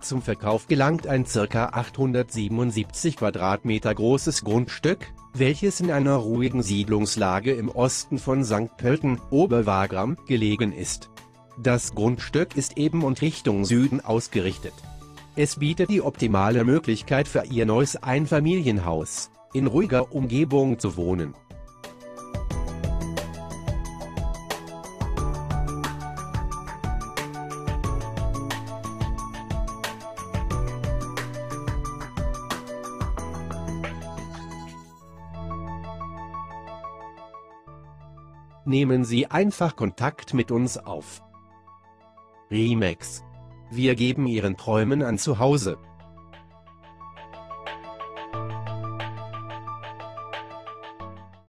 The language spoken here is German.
Zum Verkauf gelangt ein ca. 877 Quadratmeter großes Grundstück, welches in einer ruhigen Siedlungslage im Osten von St. Pölten, Oberwagram, gelegen ist. Das Grundstück ist eben und Richtung Süden ausgerichtet. Es bietet die optimale Möglichkeit für Ihr neues Einfamilienhaus, in ruhiger Umgebung zu wohnen. Nehmen Sie einfach Kontakt mit uns auf. RE/MAX. Wir geben Ihren Träumen ein Zuhause.